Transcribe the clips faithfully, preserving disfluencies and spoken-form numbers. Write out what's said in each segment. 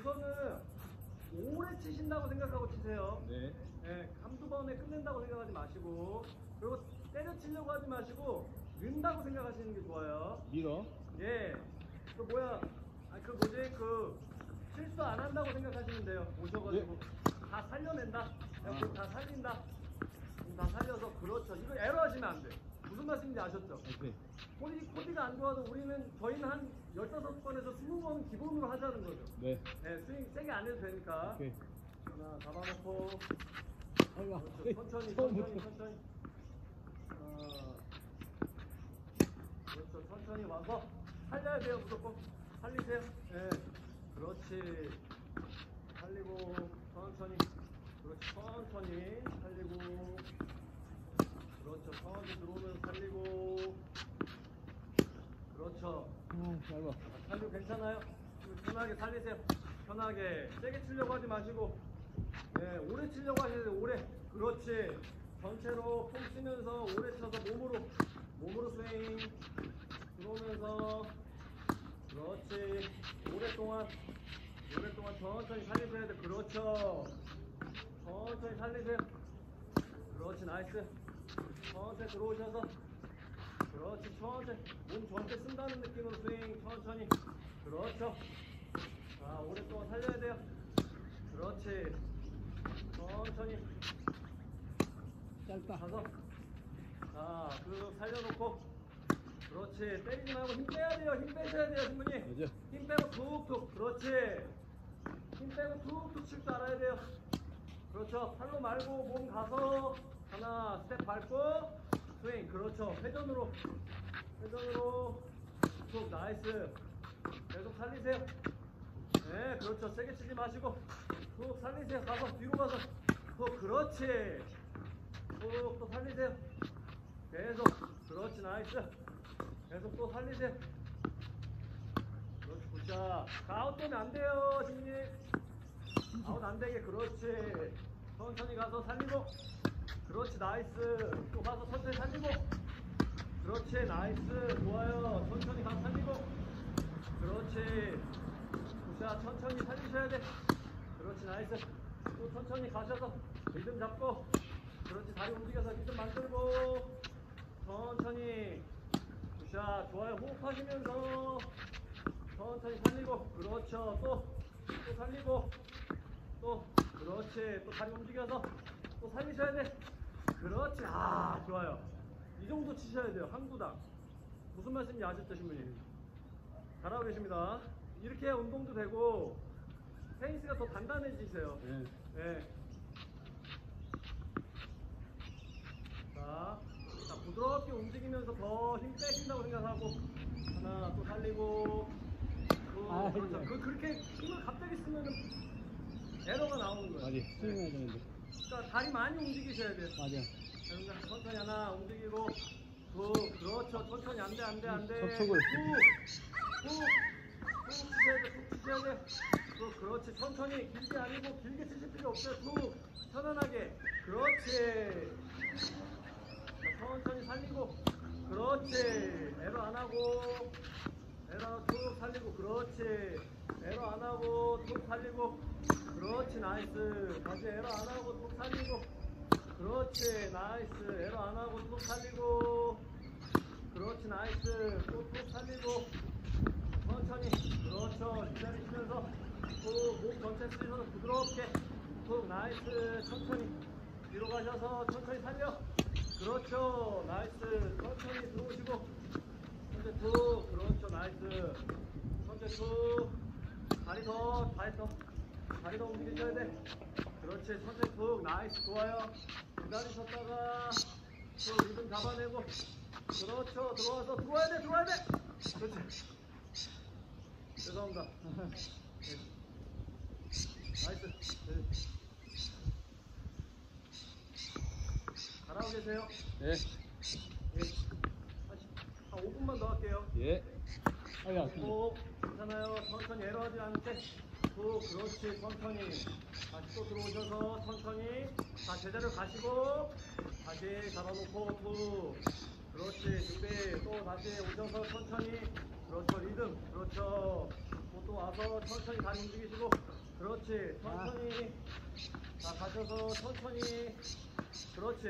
우선은 오래 치신다고 생각하고 치세요. 네. 네, 한두 번에 끝낸다고 생각하지 마시고, 그리고 때려치려고 하지 마시고 는다고 생각하시는 게 좋아요. 밀어. 예. 그 뭐야? 아 그 뭐지? 그 실수 안 한다고 생각하시면 돼요. 오셔가지고 네. 다 살려낸다. 야, 아. 그거 다 살린다. 다 살려서 그렇죠. 이거 에러 하시면 안 돼. 무슨 말씀인지 아셨죠? 네. 코디, 코디가 안 좋아도 우리는 저희는 한 열다섯 번에서 스무 번은 기본으로 하자는 거죠. 네. 네, 스윙 세게 안 해도 되니까. 오케이. 하나 잡아놓고 아이고, 그렇죠. 천천히 처음부터. 천천히 천천히 어, 그렇죠. 천천히 와서 살려야 돼요. 무조건 살리세요. 네. 그렇지. 살리고 천천히 그렇지. 천천히 살리고 그렇죠. 천천히 들어오면서 살리고 그렇죠. 아, 짧아. 살리고 괜찮아요? 편하게 살리세요. 편하게 세게 치려고 하지 마시고 네, 오래 치려고 하셔야 돼요. 오래. 그렇지. 전체로 폼 쓰면서 오래 쳐서 몸으로 몸으로 스윙 들어오면서 그렇지. 오랫동안 오랫동안 천천히 살리셔야 돼. 그렇죠. 천천히 살리세요. 그렇지. 나이스. 천천히 들어오셔서 그렇지. 천천히 몸 전체 쓴다는 느낌으로 스윙 천천히. 그렇죠. 자, 오랫동안 살려야 돼요. 그렇지. 천천히 짧다. 가서 자, 그 살려놓고 그렇지. 때리지 말고 힘 빼야 돼요. 힘 빼셔야 돼요, 신부님. 맞아. 힘 빼고 툭툭. 그렇지. 힘 빼고 툭툭 칠 줄 알아야 돼요. 그렇죠. 팔로 말고 몸 가서 하나 스텝 밟고 스윙. 그렇죠. 회전으로 회전으로 툭. 나이스. 계속 살리세요. 네, 그렇죠. 세게 치지 마시고 툭 살리세요. 가서 뒤로 가서 툭. 그렇지. 툭 또 살리세요. 계속. 그렇지. 나이스. 계속 또 살리세요. 그렇지. 굿샷. 아웃 되면 안 돼요, 신님. 아웃 안 되게. 그렇지. 천천히 가서 살리고. 그렇지. 나이스. 또 가서 천천히 살리고. 그렇지. 나이스. 좋아요. 천천히 가서 살리고. 그렇지. 굿샷. 천천히 살리셔야 돼. 그렇지. 나이스. 또 천천히 가셔서 리듬 잡고. 그렇지. 다리 움직여서 리듬 만들고. 천천히. 굿샷. 좋아요. 호흡하시면서 천천히 살리고. 그렇죠. 또, 또 살리고. 또, 그렇지. 또 다리 움직여서 또 살리셔야 돼. 그렇지. 아, 좋아요. 이 정도 치셔야 돼요. 한 구당. 무슨 말씀인지 아셨죠, 신부님? 잘하고 계십니다. 이렇게 해야 운동도 되고 테니스가 더 단단해지세요. 네. 네. 자, 자, 부드럽게 움직이면서 더 힘 빼신다고 생각하고 하나 또 살리고 또 아, 그렇죠. 네. 그, 그렇게 힘을 갑자기 쓰면 에러가 나오는 거예요. 맞아. 스윙해야 되는데. 그러니까 다리 많이 움직이셔야 돼요. 맞아. 그러니까 천천히 하나 움직이고 후, 그렇죠. 천천히 안돼 안돼 안돼 접촉을. 훅훅훅 치셔야 돼. 훅 치셔야 돼. 후, 그렇지. 천천히 길게 아니고 길게 치실 필요 없어요. 훅 편안하게. 그렇지. 자, 천천히 살리고. 그렇지. 에러 안 하고 에러 툭 살리고. 그렇지. 에러 안 하고 툭 살리고. 그렇지. 나이스. 다시 에러 안 하고 툭 살리고. 그렇지. 나이스. 에러 안 하고 툭 살리고. 그렇지. 나이스. 또 툭 살리고. 천천히. 그렇죠. 기다리시면서 또 몸 전체 쓰셔서 부드럽게 툭. 나이스. 천천히 뒤로 가셔서 천천히 살려. 그렇죠. 나이스. 천천히 들어오시고 천천히 툭. 그렇죠. 나이스. 천천히 툭. 다리 더 다리 더 다리 더 움직이셔야 돼. 그렇지. 천천히 툭. 나이스. 좋아요. 기다리셨다가 또 리듬 잡아내고. 그렇죠. 들어와서 들어와야 돼. 들어와야 돼. 그렇지. 죄송합니다. 네. 나이스. 네. 잘하고 계세요. 네. 예. 한 오 분만 더 할게요. 예. 아야. 오, 괜찮아요. 천천히 에러하지 않게. 또 그렇지. 천천히. 다시 또 들어오셔서 천천히. 다 제자리로 가시고. 다시 잡아놓고 또. 그렇지. 준비. 또 다시 오셔서 천천히. 그렇죠. 리듬. 그렇죠. 또, 또 와서 천천히 다리 움직이시고 그렇지 천천히 자 가셔서 천천히 그렇지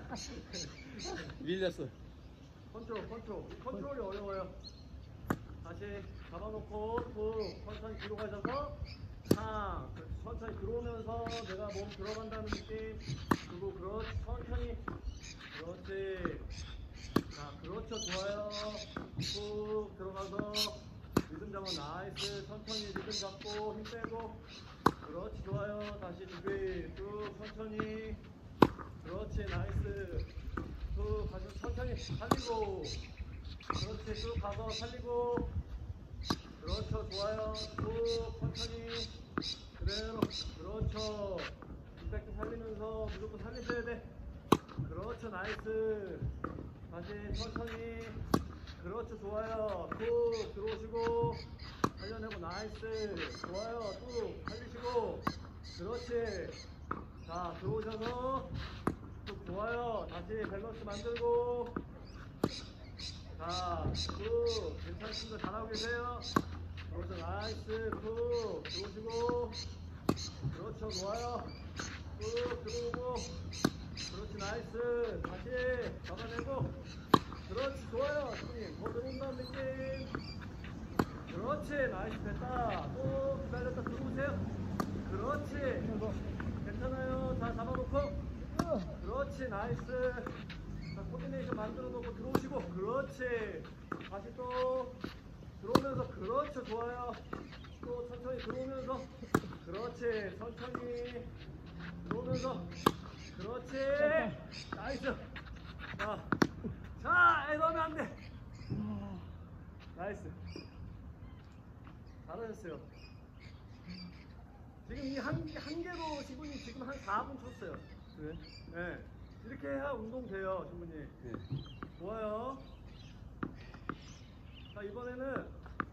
밀렸어. 컨트롤 컨트롤 컨트롤이 어려워요. 다시 잡아놓고 툭 천천히 뒤로 가셔서 탕 그렇지 천천히 들어오면서 내가 몸 들어간다는 느낌 그리고 그렇지 천천히 그렇지 자 그렇죠 좋아요 툭 들어가서 리듬 잡아 나이스 천천히 리듬 잡고 힘 빼고 그렇지 좋아요 다시 준비 쭉 천천히 그렇지 나이스 쭉 가서 천천히 살리고 그렇지 쭉 가서 살리고 그렇죠 좋아요 쭉 천천히 그대로 그렇죠 임팩트 살리면서 무조건 살리셔야 돼 그렇죠 나이스 다시 천천히 그렇죠 좋아요 툭 들어오시고 살려내고 나이스 좋아요 툭 살리시고 그렇지 자 들어오셔서 툭 좋아요 다시 밸런스 만들고 자 툭 괜찮습니다 잘하고 계세요 그렇죠 나이스 툭 들어오시고 그렇죠 좋아요 툭 들어오고 그렇지 나이스 다시 잡아내고 그렇지 좋아요 손님 더 들어온다는 느낌 그렇지 나이스 됐다 또 기다렸다 들어오세요 그렇지 괜찮아요 자 잡아놓고 그렇지 나이스 자 코디네이션 만들어 놓고 들어오시고 그렇지 다시 또 들어오면서 그렇죠 좋아요 또 천천히 들어오면서 그렇지 천천히 들어오면서 그렇지 나이스 자, 자 이러면 안돼 나이스 잘하셨어요 지금 이 한 한 개로 신부님 지금 한 사 분 쳤어요 그래? 네 이렇게 해야 운동 돼요 신부님 네. 좋아요 자 이번에는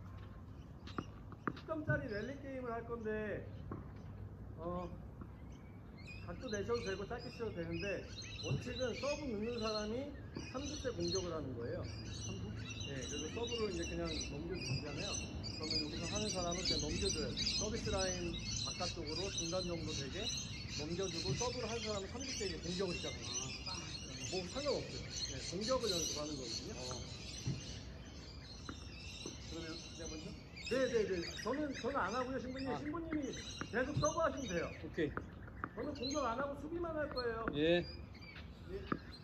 십 점짜리 랠리 게임을 할 건데 어 각도 내셔도 되고 짧게 치셔도 되는데 원칙은 서브 넣는 사람이 삼십 대 공격을 하는 거예요. 삼십? 네, 그래서 서브를 이제 그냥 넘겨주잖아요. 그러면 여기서 하는 사람은 그냥 넘겨줘요. 서비스 라인 바깥쪽으로 중간 정도 되게 넘겨주고 서브를 하는 사람은 삼십 대 이제 공격을 시작합니다. 뭐 상관없어요. 네, 공격을 연습하는 거거든요. 어. 그러면 내가 먼저? 네네네. 저는 저는 안 하고요, 신부님. 아. 신부님이 계속 서브 하시면 돼요. 오케이. 저는 공격 안 하고 수비만 할 거예요. 예. 예.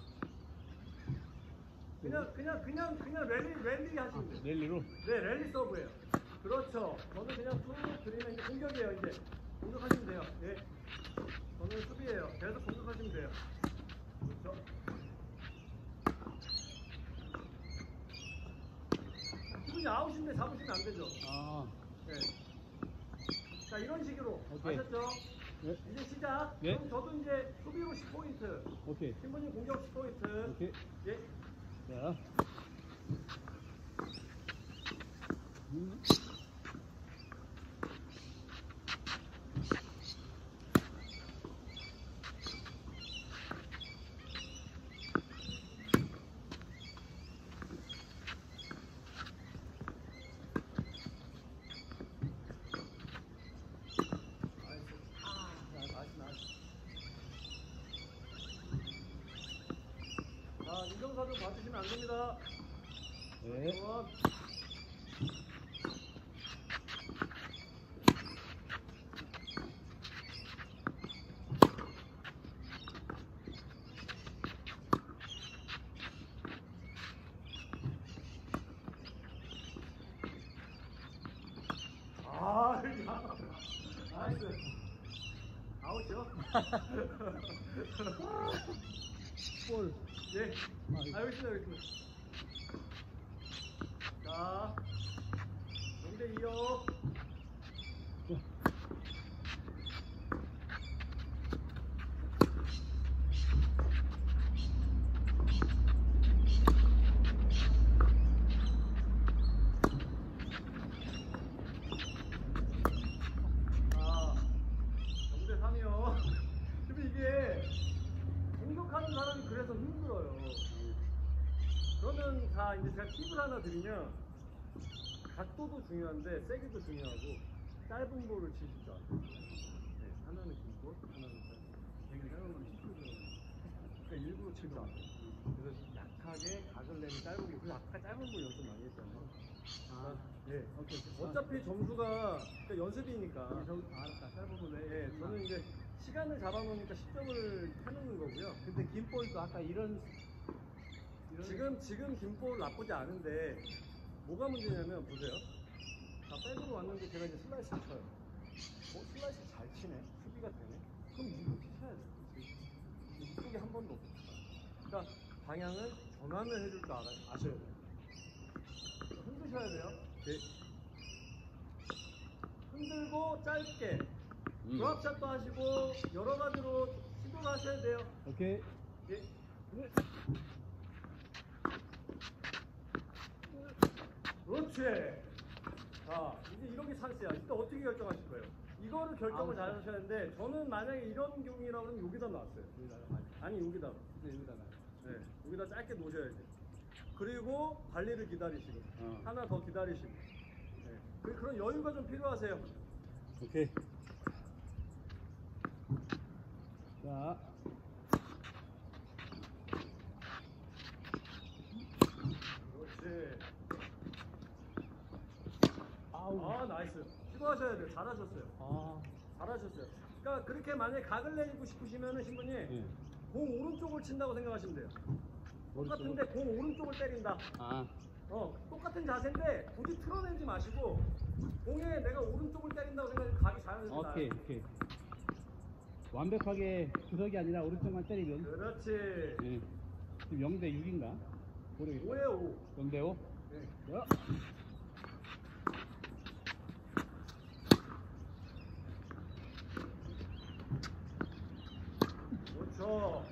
그냥 그냥 그냥 그냥 랠리 랠리 하시면 돼요. 랠리로? 네, 랠리 서브예요. 그렇죠. 저는 그냥 툭 드리면 이제 공격이에요. 이제 공격하시면 돼요. 예. 저는 수비예요. 계속 공격하시면 돼요. 그렇죠. 기분이 아웃인데 잡으시면 안 되죠. 아. 네. 자, 이런 식으로 오케이. 아셨죠? 네. 이제 시작. 네. 그럼 저도 이제 수비로 십 포인트. 오케이. 신부님 공격 십 포인트. 오케이. 예. 자. 음. 자, 인정사정 봐주시면 안 됩니다. 네. 원. 아, 야. 나이스. 아웃이요? 볼. 예. 아, 이거. 알고 있습니다, 알고 있습니다. 자, 영 대 이요. 자, 영 대 삼이요. 근데 이게 공격하는 사람이 그래서 힘들어요. 그러면 자 이제 제가 팁을 하나 드리면 각도도 중요한데 세기도 중요하고 짧은 볼을 치실 줄 알아요. 네, 하나는 긴 볼, 하나는 짧은 볼. 되게 짧은 걸 치고 그러니까 일부러 칠 줄 알아요. 그래서 약하게 각을 내는 짧은 볼. 그래서 아까 짧은 볼 연습 많이 했잖아요. 아, 네. 오케이. 어차피 점수가 그러니까 연습이니까. 저, 알았다. 짧은 거 왜? 네, 저는 이제 시간을 잡아놓으니까 십 점을 해놓는 거고요. 근데 긴 볼도 아까 이런, 이런 지금 지금 긴볼 나쁘지 않은데 뭐가 문제냐면 보세요. 자, 백으로 왔는데 제가 이제 슬라이스 쳐요. 어, 슬라이스 잘 치네. 수비가 되네. 그럼 이렇게 쳐야 돼. 이쪽에 한 번도 없어. 그러니까 방향을 전환을 해줄 줄 알아, 아셔야 돼요. 흔드셔야 돼요. 네. 흔들고 짧게. 음. 드랍샷도 하시고 여러 가지로 시도를 하셔야 돼요. 오케이. 예. 네. 그렇지. 자, 이제 이렇게 찬스야. 이때 어떻게 결정하실 거예요? 이거를 결정을 잘 하셔야 하는데, 저는 만약에 이런 경우라고 하면 여기다 놨어요. 여기다가 아니, 여기다. 네, 여기다가. 네, 여기다 짧게 놓으셔야 돼요. 그리고 관리를 기다리시고, 어. 하나 더 기다리시고. 네. 그- 그런 여유가 좀 필요하세요. 오케이. 자. 그렇지. 아우. 아, 나이스. 수고하셔야 돼요. 잘하셨어요. 아. 잘하셨어요. 그러니까 그렇게 만약에 각을 내고 싶으시면은 신부님, 예. 공 오른쪽을 친다고 생각하시면 돼요. 똑같은데 오른쪽으로? 공 오른쪽을 때린다. 아. 어, 똑같은 자세인데 굳이 틀어내지 마시고 공에 내가 오른쪽을 때린다고 생각하면 각이 자연스럽게 나요. 오케이, 오케이. 완벽하게 구석이 아니라 오른쪽만 때리면. 그렇지. 예. 지금 영 대 육인가? 모르겠다. 오에 오. 영 대 오? 네. 야. 그렇죠.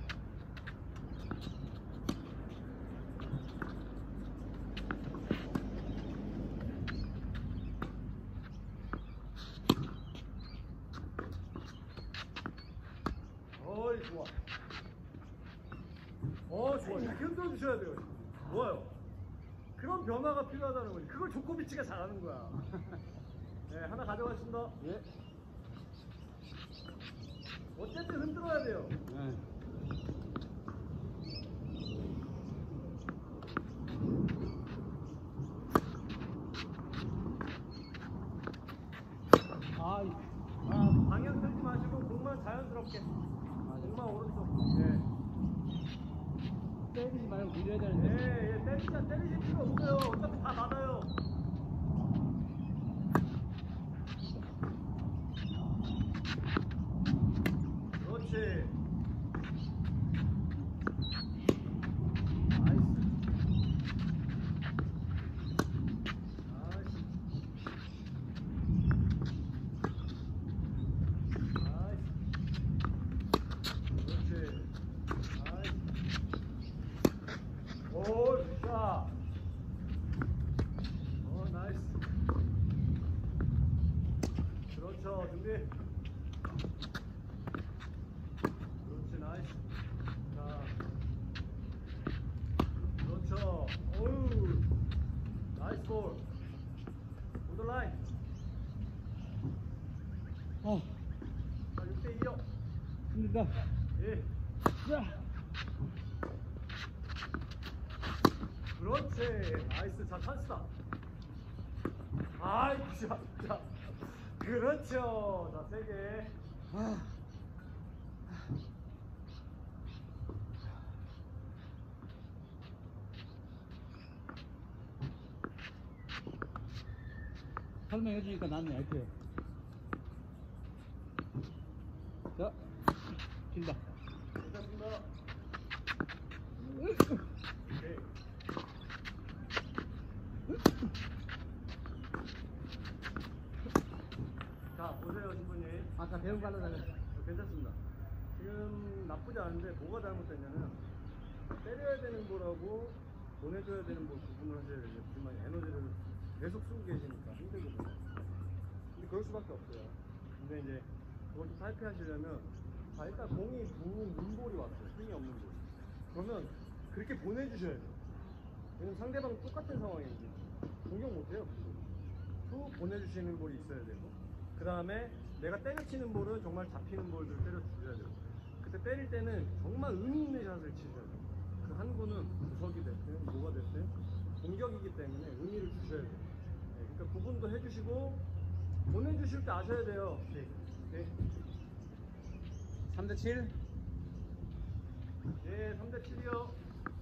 어이, 좋아. 어, 좋아. 이렇게 흔들어 주셔야 돼요. 좋아요. 그런 변화가 필요하다는 거지. 그걸 조코비치가 잘하는 거야. 네, 하나 가져가겠습니다. 예. 어쨌든 흔들어야 돼요. 예. 아, 이- 아, 방향 들지 마시고 공만 자연스럽게. 공만 오른쪽. 예. 때리지 말고 밀어야 예, 되는데. 예, 때리지, 때리실 필요 없어요. 어차피 다 맞아요. 그렇지. 나이스. 나이스. 나이스. 그렇지. 나이스. 오, 좋다. 어, 나이스. 그렇죠. 준비. 그렇지, 나이스. 자. 그렇죠. 오우. 나이스 볼. 보드라인. 어, 자, 육 대 이요. 힘들다. 예. 자. 그렇지. 나이스. 자, 찬스다. 아이, 자, 자. 그렇죠. 자, 세 개. 아. 설명해주니까 낫네, 이렇게. 자, 길다. 괜찮습니다. 오케이. 자, 보세요, 신부님. 아까 배운 거 하려다가. 어, 괜찮습니다. 지금 나쁘지 않은데 뭐가 잘못됐냐면 때려야 되는 거라고 보내줘야 되는 거 구분을 하셔야 되죠. 하지만 에너지를 계속 쓰고 계시니까 힘들거든요. 근데 그럴 수밖에 없어요. 근데 이제 그걸 좀 탈피하시려면 자, 일단 공이 문, 문볼이 왔어요. 힘이 없는 볼. 그러면 그렇게 보내주셔야 돼요. 왜냐면 상대방 똑같은 상황이거든요. 공격 못해요. 툭 보내주시는 볼이 있어야 되고, 그 다음에 내가 때려치는 볼은 정말 잡히는 볼들 때려주셔야 되고, 그때 때릴 때는 정말 의미 있는 샷을 치셔야 돼요. 그 한 구는 구석이 됐든 뭐가 됐든 공격이기 때문에 의미를 주셔야 돼요. 네, 그러니까 구분도 해주시고 보내주실 때 아셔야 돼요. 네. 네. 삼 대 칠. 예, 삼 대 칠이요.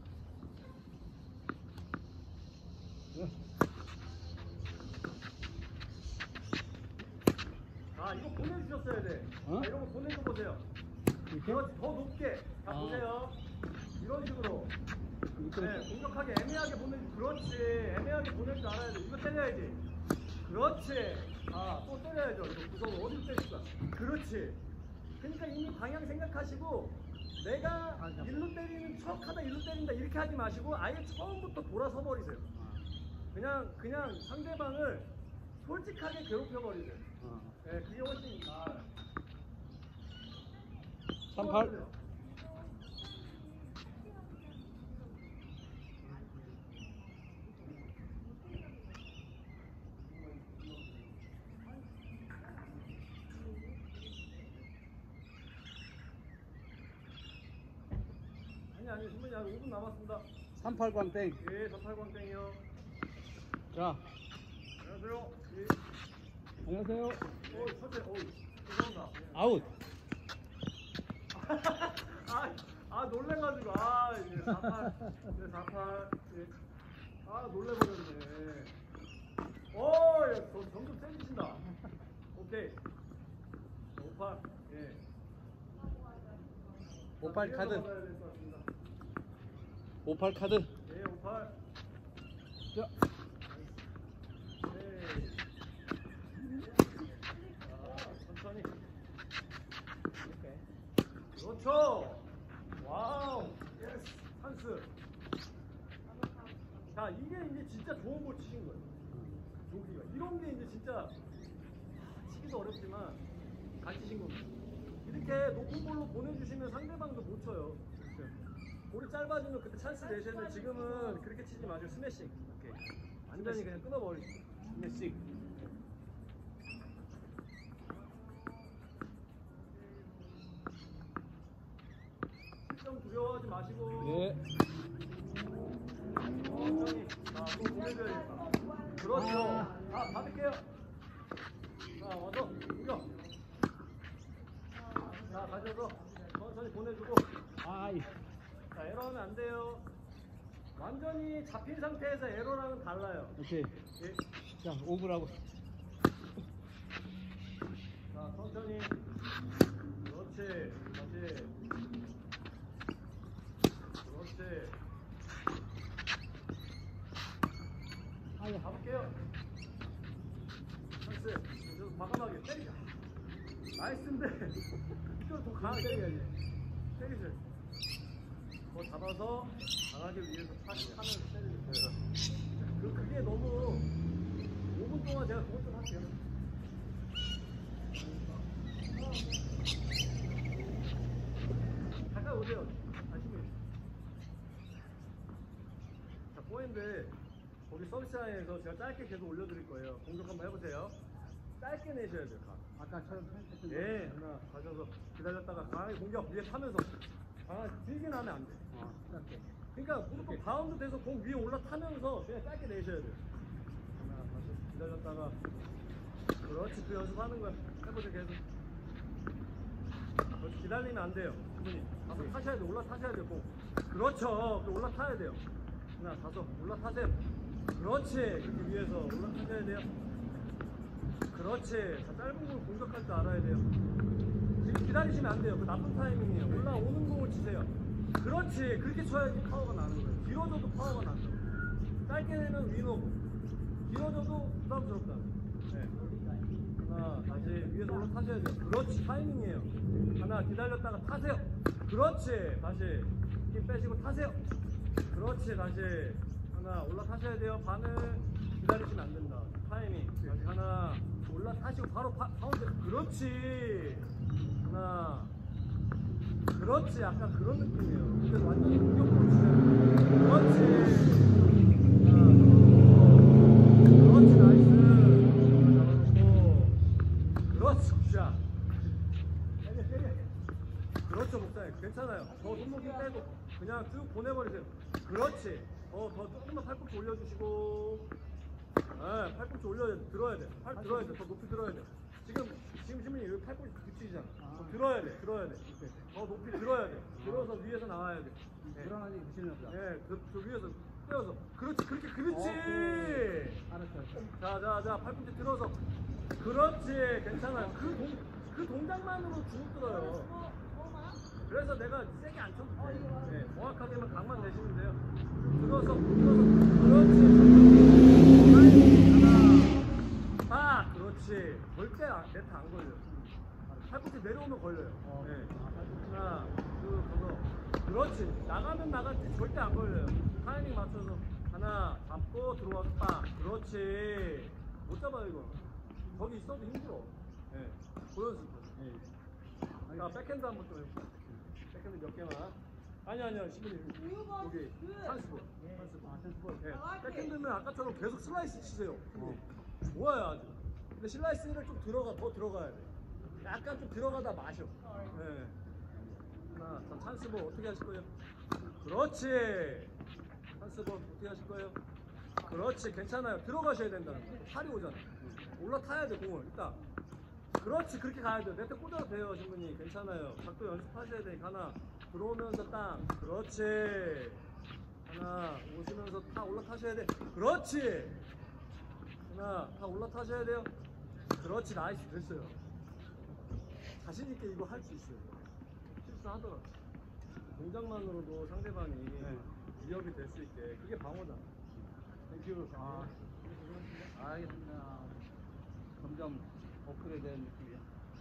아, 이거 보내주셨어야 돼. 어? 아, 이런 거 보내줘 보세요. 이렇게? 그렇지, 더 높게. 자, 아. 보세요. 이런 식으로. 이렇게? 네, 공격하게 애매하게 보내주. 그렇지. 애매하게 보낼 줄 알아야 돼. 이거 때려야지. 그렇지. 아, 또 때려야죠. 이거 구성 어디 때릴 거야. 그렇지. 그러니까 이미 방향 생각하시고 내가 일로 때리는 척 하다 일로 때린다 이렇게 하지 마시고 아예 처음부터 돌아서 버리세요. 그냥 그냥 상대방을 솔직하게 괴롭혀 버리세요. 어. 네, 그게 훨씬 나아요. 삼팔. 아니 아니 신문이 한 오 분 남았습니다. 삼팔 광땡. 예, 저팔광땡이요. 자, 안녕하세요. 예. 안녕하세요. 어, 첫째, 어, 죄송합니다. 아웃. 아, 아 놀래가지고 아 이제 사팔, 네 사팔, 예. 아 놀래버렸네. 어, 예, 점- 점점 세지신다. 오케이. 오팔, 예. 오팔 카드. 받아야 될것 같습니다. 오팔 카드. 예, 오팔. 자, 네. 아, 천천히. 그렇죠. 와우. 예스. 찬스. 자, 이게 이제 진짜 좋은 볼 치신 거예요. 조기가. 이런 게 이제 진짜 아, 치기도 어렵지만 잘 치신 겁니다. 이렇게 높은 볼로 보내주시면 상대방도 못 쳐요. 그렇죠. 볼이 짧아지면 그때 찬스 내셔야 돼. 지금은 그렇게 치지 마시고 스매싱. 이렇게. 완전히 그냥 끊어버리시죠. 스매싱. 좀 두려워하지 마시고. 네. 천천히. 자, 또 보내줘야겠다. 그렇죠. 아, 받을게요. 자, 와서 공격. 자, 가져서 천천히 보내주고. 아이. 자, 에러하면 안 돼요. 완전히 잡힌 상태에서 에러랑은 달라요. 오케이. 예. 자, 오브라고. 자, 천천히. 그렇지. 다시. 그렇지. 아야. 가볼게요. 찬스. 그래서 과감하게 때리자. 나이스인데. 이걸 더 강하게 때려야지. 때리세요. 더 잡아서 강하게 위에서 차, 차면서 때리세요. 그, 그게 너무 오 분 동안 제가 그것 좀 할게요. 가까이 오세요. 아시면. 자, 포인트 거기 서비스라인에서 제가 짧게 계속 올려드릴 거예요. 공격 한번 해보세요. 짧게 내셔야 돼요. 가. 아까처럼 했던 예, 하나 가셔서 기다렸다가 강하게 공격 위에 타면서 강하게 길게 나면 안 돼. 어, 짧게. 그러니까 무조건 바운드 돼서 공 위에 올라타면서 그냥 짧게 내셔야 돼요. 하나 다시 기다렸다가 그렇지 그 연습하는 거야. 해보세요 계속. 그렇지 기다리면 안 돼요. 그분이 가서 타셔야 돼. 올라타셔야 돼요. 공. 그렇죠. 그 올라타야 돼요. 하나 가서 올라타세요. 그렇지 그렇게 위에서 올라타셔야 돼요. 그렇지. 자, 짧은 공 공격할 줄 알아야 돼요. 지금 기다리시면 안 돼요. 그 나쁜 타이밍이에요. 올라오는 공을 치세요. 그렇지. 그렇게 쳐야지 파워가 나는 거예요. 길어져도 파워가 난다. 짧게 되면 위너고. 길어져도 부담스럽다. 네. 하나, 다시 위에서 올라타셔야 돼요. 그렇지. 타이밍이에요. 하나, 기다렸다가 타세요. 그렇지. 다시 힘 빼시고 타세요. 그렇지. 다시 하나, 올라타셔야 돼요. 반을 기다리시면 안 된다. 타이밍. 다시 하나, 올라타시고 바로 파, 파운드. 그렇지. 하나. 그렇지. 약간 그런 느낌이에요. 근데 완전히 공격으로 치세요. 그렇지. 하나. 그렇죠, 목사님. 괜찮아요. 더 손목이 빼고 그냥 쭉 보내버리세요. 그렇지. 더, 더 조금만 팔꿈치 올려주시고. 네, 팔꿈치 올려야 돼. 들어야 돼. 팔 들어야 돼. 더 높이 들어야 돼. 지금, 지금 시민이 여기 팔꿈치 뒤치잖아. 더 들어야 돼. 들어야 돼. 더 높이 들어야 돼. 들어서 위에서 나와야 돼. 네. 불안하게 드시는 보다. 네, 그, 그 위에서 떼어서. 그렇지, 그렇게, 그렇지. 오케이. 알았어, 알았어. 자, 자, 자, 팔꿈치 들어서. 그렇지, 괜찮아요. 그 동, 그 동작만으로 주눅 들어요. 그래서 내가 세게 안 쳐도 돼. 네, 정확하게만 각만 내시면 돼요. 들어서, 들어서, 그렇지. 하나, 아, 그렇지. 절대 안, 네트 안 걸려요. 팔꿈치 내려오면 걸려요. 네. 하나, 둘, 서서. 그렇지. 나가면 나갔지. 절대 안 걸려요. 타이밍 맞춰서. 하나, 잡고 들어와서 빵. 그렇지. 못 잡아요, 이거. 거기 있어도 힘들어. 네. 보여주세요. 네. 자, 백핸드 한번 좀 해볼게요. 백핸드 몇 개만. 아니, 아니요. 시민님. 여기. 찬스볼. 찬스볼. 아, 찬스볼. 네. 백핸드면 아까처럼 계속 슬라이스 치세요. 어. 좋아요, 아주. 근데 슬라이스를 좀 들어가, 더 들어가야 돼. 약간 좀 들어가다 마셔. 네. 하나, 자, 찬스볼 어떻게 하실 거예요? 그렇지. 찬스볼 어떻게 하실 거예요? 그렇지. 괜찮아요. 들어가셔야 된다는 거예요. 팔이 오잖아. 올라타야 돼, 공을. 일단. 그렇지. 그렇게 가야 돼요. 네트 꽂아도 돼요, 신부님. 괜찮아요. 각도 연습하셔야 되니까. 하나, 들어오면서 땅. 그렇지. 하나, 오시면서 타 올라타셔야 돼. 그렇지. 하나, 다 올라타셔야 돼요. 그렇지. 나이스. 됐어요. 자신있게 이거 할 수 있어요. 실수하더라도. 동작만으로도 상대방이 네. 위협이 될 수 있게. 그게 방어잖아. 땡큐. 아, 알겠습니다. 점점 업그레이드 되는 느낌이야.